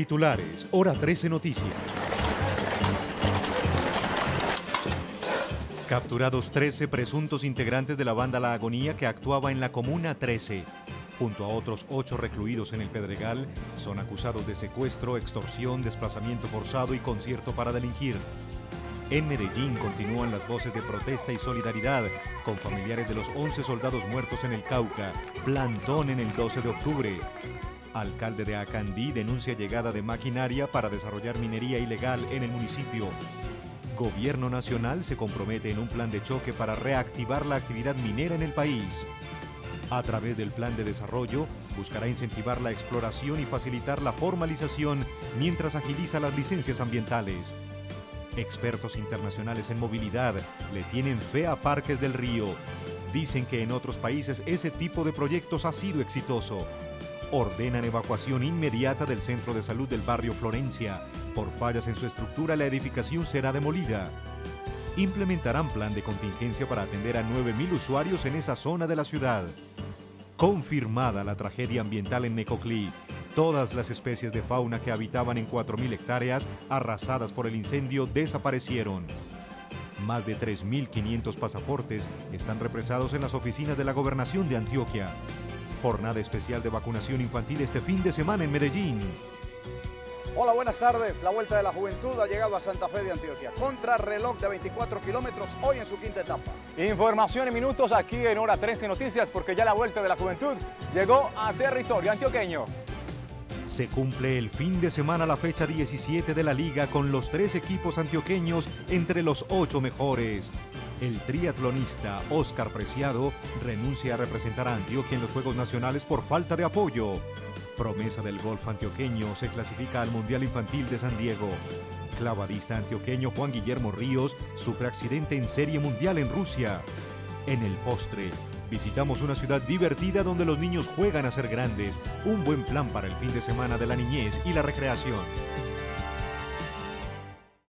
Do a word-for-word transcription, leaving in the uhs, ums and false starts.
Titulares, Hora trece Noticias. Capturados trece presuntos integrantes de la banda La Agonía que actuaba en la Comuna trece. Junto a otros ocho recluidos en el Pedregal, son acusados de secuestro, extorsión, desplazamiento forzado y concierto para delinquir. En Medellín continúan las voces de protesta y solidaridad con familiares de los once soldados muertos en el Cauca, plantón en el doce de octubre. Alcalde de Acandí denuncia llegada de maquinaria para desarrollar minería ilegal en el municipio. Gobierno Nacional se compromete en un plan de choque para reactivar la actividad minera en el país. A través del plan de desarrollo, buscará incentivar la exploración y facilitar la formalización mientras agiliza las licencias ambientales. Expertos internacionales en movilidad le tienen fe a Parques del Río. Dicen que en otros países ese tipo de proyectos ha sido exitoso. Ordenan evacuación inmediata del centro de salud del barrio Florencia. Por fallas en su estructura, la edificación será demolida. Implementarán plan de contingencia para atender a nueve mil usuarios en esa zona de la ciudad. Confirmada la tragedia ambiental en Necoclí. Todas las especies de fauna que habitaban en cuatro mil hectáreas arrasadas por el incendio desaparecieron. Más de tres mil quinientos pasaportes están represados en las oficinas de la Gobernación de Antioquia. Jornada especial de vacunación infantil este fin de semana en Medellín. Hola, buenas tardes. La Vuelta de la Juventud ha llegado a Santa Fe de Antioquia. Contrarreloj de veinticuatro kilómetros hoy en su quinta etapa. Información en minutos aquí en Hora trece Noticias, porque ya la Vuelta de la Juventud llegó a territorio antioqueño. Se cumple el fin de semana la fecha diecisiete de la Liga con los tres equipos antioqueños entre los ocho mejores. El triatlonista Oscar Preciado renuncia a representar a Antioquia en los Juegos Nacionales por falta de apoyo. Promesa del golf antioqueño se clasifica al Mundial Infantil de San Diego. Clavadista antioqueño Juan Guillermo Ríos sufre accidente en Serie Mundial en Rusia. En el postre, visitamos una ciudad divertida donde los niños juegan a ser grandes. Un buen plan para el fin de semana de la niñez y la recreación.